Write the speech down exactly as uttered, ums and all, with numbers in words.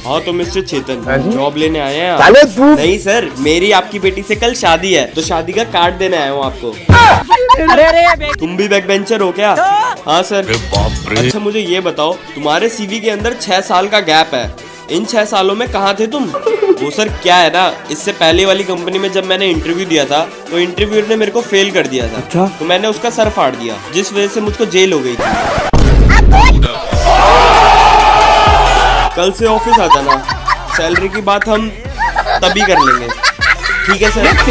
हाँ तो मिस्टर चेतन जॉब लेने आए हैं साले तू? नहीं सर, मेरी आपकी बेटी से कल शादी है तो शादी का कार्ड देने आया हूँ आपको। अरे अरे तुम भी बैक बेंचर हो क्या? हाँ सर। अच्छा मुझे ये बताओ, तुम्हारे सीवी के अंदर छह साल का गैप है, इन छह सालों में कहाँ थे तुम? वो सर क्या है ना, इससे पहले वाली कंपनी में जब मैंने इंटरव्यू दिया था तो इंटरव्यूअर ने मेरे को फेल कर दिया था। अच्छा? तो मैंने उसका सर फाड़ दिया जिस वजह से मुझको जेल हो गई थी। कल से ऑफिस आ जाना, सैलरी की बात हम तभी कर लेंगे, ठीक है सर?